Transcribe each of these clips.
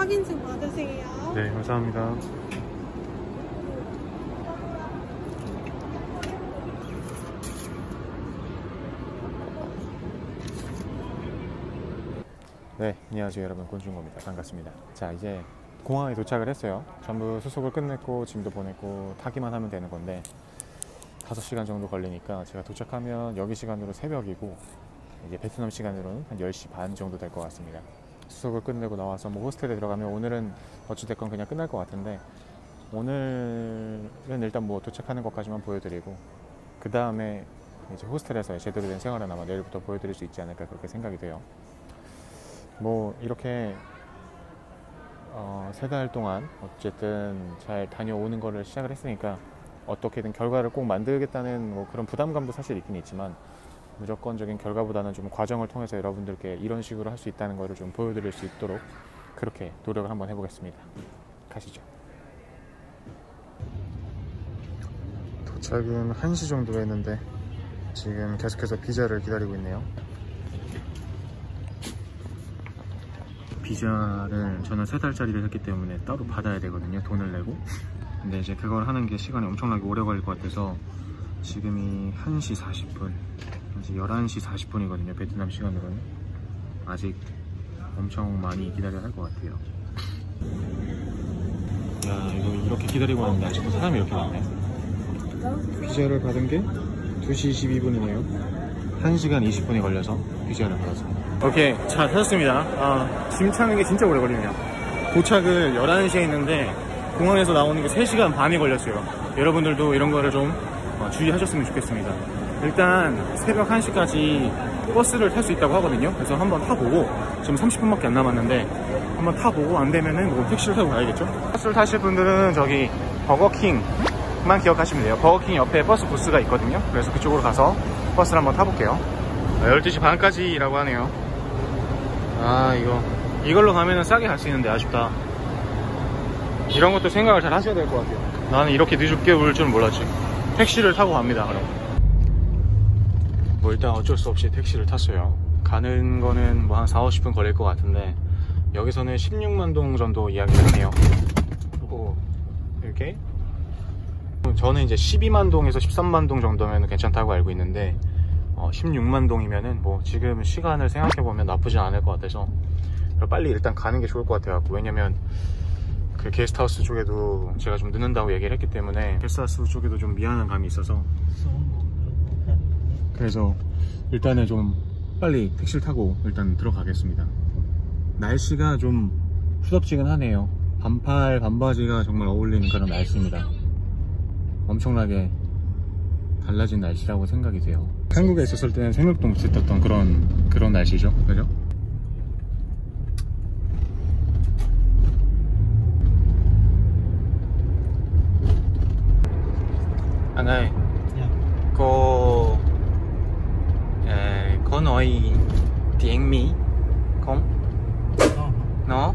확인증 받으세요. 네, 감사합니다. 네, 안녕하세요 여러분, 권준호입니다. 반갑습니다. 자, 이제 공항에 도착을 했어요. 전부 수속을 끝냈고 짐도 보냈고 타기만 하면 되는 건데 5시간 정도 걸리니까 제가 도착하면 여기 시간으로 새벽이고 이제 베트남 시간으로는 한 10시 반 정도 될 것 같습니다. 수속을 끝내고 나와서 뭐 호스텔에 들어가면 오늘은 어찌됐건 그냥 끝날 것 같은데, 오늘은 일단 뭐 도착하는 것까지만 보여드리고 그 다음에 이제 호스텔에서 제대로 된 생활은 아마 내일부터 보여드릴 수 있지 않을까 그렇게 생각이 돼요. 뭐 이렇게 3달 동안 어쨌든 잘 다녀오는 거를 시작을 했으니까 어떻게든 결과를 꼭 만들겠다는 뭐 그런 부담감도 사실 있긴 있지만, 무조건적인 결과보다는 좀 과정을 통해서 여러분들께 이런 식으로 할 수 있다는 거를 좀 보여드릴 수 있도록 그렇게 노력을 한번 해보겠습니다. 가시죠. 도착은 1시 정도 했는데 지금 계속해서 비자를 기다리고 있네요. 비자를 저는 3달짜리를 했기 때문에 따로 받아야 되거든요, 돈을 내고. 근데 이제 그걸 하는 게 시간이 엄청나게 오래 걸릴 것 같아서 지금이 1시 40분, 이제 11시 40분이거든요 베트남 시간으로는. 아직 엄청 많이 기다려야 할 것 같아요. 야, 이거 이렇게 기다리고 왔는데 아직도 사람이 이렇게 많네. 비자를 받은 게 2시 22분이네요 1시간 20분이 걸려서 비자를 받았습니다. 오케이, 자, 찾았습니다. 짐 차는 게 진짜 오래 걸리네요. 도착을 11시에 했는데 공항에서 나오는 게 3시간 반이 걸렸어요. 여러분들도 이런 거를 좀 주의하셨으면 좋겠습니다. 일단 새벽 1시까지 버스를 탈 수 있다고 하거든요. 그래서 한번 타보고, 지금 30분밖에 안 남았는데 한번 타보고 안 되면은 뭐 택시를 타고 가야겠죠. 버스를 타실 분들은 저기 버거킹만 기억하시면 돼요. 버거킹 옆에 버스 부스가 있거든요. 그래서 그쪽으로 가서 버스를 한번 타볼게요. 12시 반까지라고 하네요. 아, 이걸로 가면은 싸게 갈 수 있는데 아쉽다. 이런 것도 생각을 잘 하셔야 될 것 같아요. 나는 이렇게 늦게 올 줄은 몰랐지. 택시를 타고 갑니다. 그럼 뭐 일단 어쩔 수 없이 택시를 탔어요. 가는 거는 뭐 한 4-50분 걸릴 것 같은데 여기서는 16만 동 정도 이야기를 하네요. 오, 이렇게 저는 이제 12만 동에서 13만 동 정도면 괜찮다고 알고 있는데 16만 동이면은 뭐 지금 시간을 생각해보면 나쁘지 않을 것 같아서 빨리 일단 가는 게 좋을 것 같아요. 왜냐면 그 게스트하우스 쪽에도 제가 좀 늦는다고 얘기를 했기 때문에 게스트하우스 쪽에도 좀 미안한 감이 있어서, 그래서 일단은 좀 빨리 택시를 타고 일단 들어가겠습니다. 날씨가 좀 후덥지근하네요. 반팔 반바지가 정말 어울리는 그런 날씨입니다. 엄청나게 달라진 날씨라고 생각이 돼요. 한국에 있었을 때는 생각도 못했던 그런 날씨죠, 그죠? Anh ơi, có nói tiếng Mỹ không? Nó?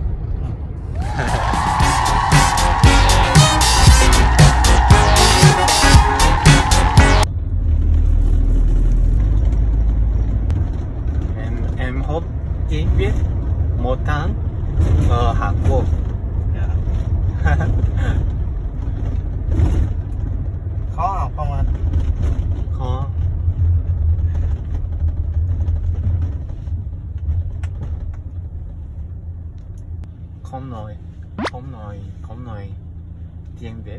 Em học tiếng Việt 1 tháng ở Hàn Quốc. Khó học không anh? Khó. Không nói tiếng Việt.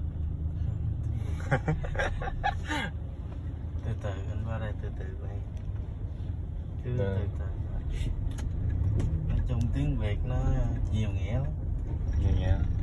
Từ từ anh qua đây, từ từ đây. Từ từ. Trong tiếng Việt nó nhiều nghĩa lắm. Nhiều nghĩa.